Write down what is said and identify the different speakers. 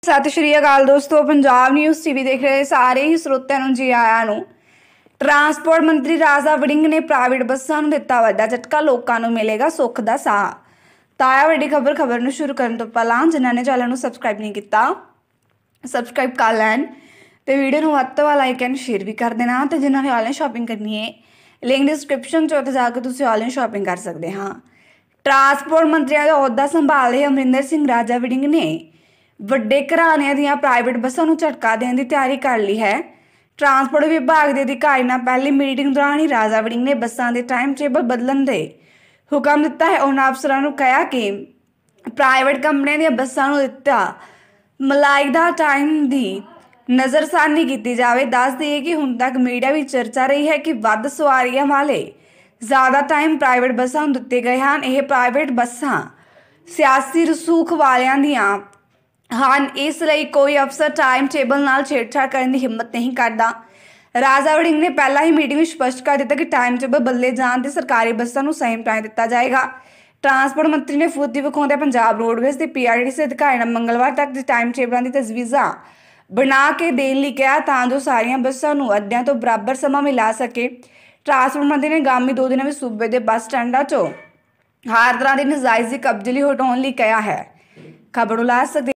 Speaker 1: सत श्री अकाल दोस्तों, पंजाब न्यूज़ टीवी देख रहे सारे ही ਸਰੋਤਿਆਂ ਨੂੰ जी आया ਨੂੰ। ट्रांसपोर्ट मंत्री राजा वड़िंग ने प्राइवेट बसां ਨੂੰ ਦਿੱਤਾ ਵੱਡਾ झटका, लोगों ਨੂੰ मिलेगा सुख ਦਾ ਸਾਹ। ताया ਵੱਡੀ खबर ਨੂੰ शुरू करने तो ਪਹਿਲਾਂ ਜਿਨ੍ਹਾਂ ने चैनल ਨੂੰ सब्सक्राइब नहीं किया सब्सक्राइब कर लैन ते वीडियो ਨੂੰ ਵੱਧ ਤੋਂ ਵੱਧ लाइक एंड शेयर भी कर देना। तो जिन्होंने ने ऑनलाइन शॉपिंग करनी है लिंक डिस्क्रिप्शन 'ਚ ਉੱਥੇ ਜਾ ਕੇ ਤੁਸੀਂ ऑनलाइन शॉपिंग कर सकते हाँ। ट्रांसपोर्ट मंत्रियों का अहुदा संभाल रहे अमरिंदर सिंह राजा वड़िंग ने ਵੱਡੇ ਘਰਾਣਿਆਂ ਦੀਆਂ ਪ੍ਰਾਈਵੇਟ ਬੱਸਾਂ ਨੂੰ ਝਟਕਾ ਦੇਣ ਦੀ ਤਿਆਰੀ ਕਰ ਲਈ ਹੈ। ट्रांसपोर्ट विभाग के अधिकारी ਨਾਲ पहली मीटिंग दौरान ही राजा वड़िंग ने ਬੱਸਾਂ ਦੇ टाइम टेबल बदलਣ ਦੇ ਹੁਕਮ ਦਿੱਤਾ है। उन्होंने अफसरों ਨੂੰ ਕਿਹਾ कि प्राइवेट कंपनियों ਦੀਆਂ ਬੱਸਾਂ ਨੂੰ ਦਿੱਤਾ ਮਲਾਈਦਾ टाइम ਦੀ नज़रसानी की जाए। दस दिए कि हुण तक मीडिया भी चर्चा रही है कि वध सवारियां वाले ज़्यादा टाइम प्राइवेट ਬੱਸਾਂ ਨੂੰ ਦਿੱਤੇ गए हैं। यह प्राइवेट ਬੱਸਾਂ सियासी रसूख वालियां दियां हाँ, इसलिए कोई अफसर टाइम टेबल नाल छेड़छाड़ करने की हिम्मत नहीं करता। राजा वड़िंग ने पहला ही मीटिंग में स्पष्ट कर दिता कि टाइम टेबल बदले जाने ते सरकारी बसां नूं सही टाइम दिता जाएगा। ट्रांसपोर्ट मंत्री ने फुर्ती विखाउंदे पंजाब रोडवेज के PRTC अधिकारी ने मंगलवार तक के टाइम टेबलों की तजवीज़ां बना के देने लई कहा तां जो सारियां बसां नूं अड्डियां तो बराबर समा मिला सके। ट्रांसपोर्ट मंत्री ने आगामी 2 दिनों में सूबे के बस स्टैंडों चों हर तरह की नजायज़ी कब्जे लई हटाउण लई कहा है। खबर ला सकते